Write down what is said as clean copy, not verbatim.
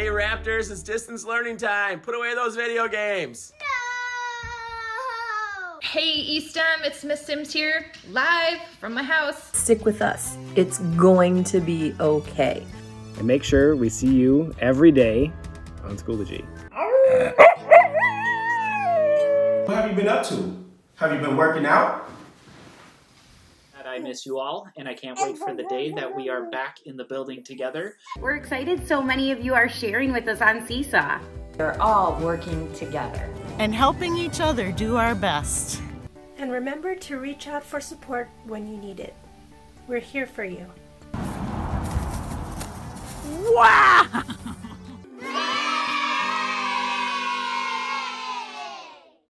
Hey, Raptors, it's distance learning time. Put away those video games. No! Hey, eSTEM, it's Miss Sims here, live from my house. Stick with us. It's going to be okay. And make sure we see you every day on Schoology. What have you been up to? Have you been working out? I miss you all, and I can't wait for the day that we are back in the building together. We're excited so many of you are sharing with us on Seesaw. We're all working together and helping each other do our best. And remember to reach out for support when you need it. We're here for you. Wow!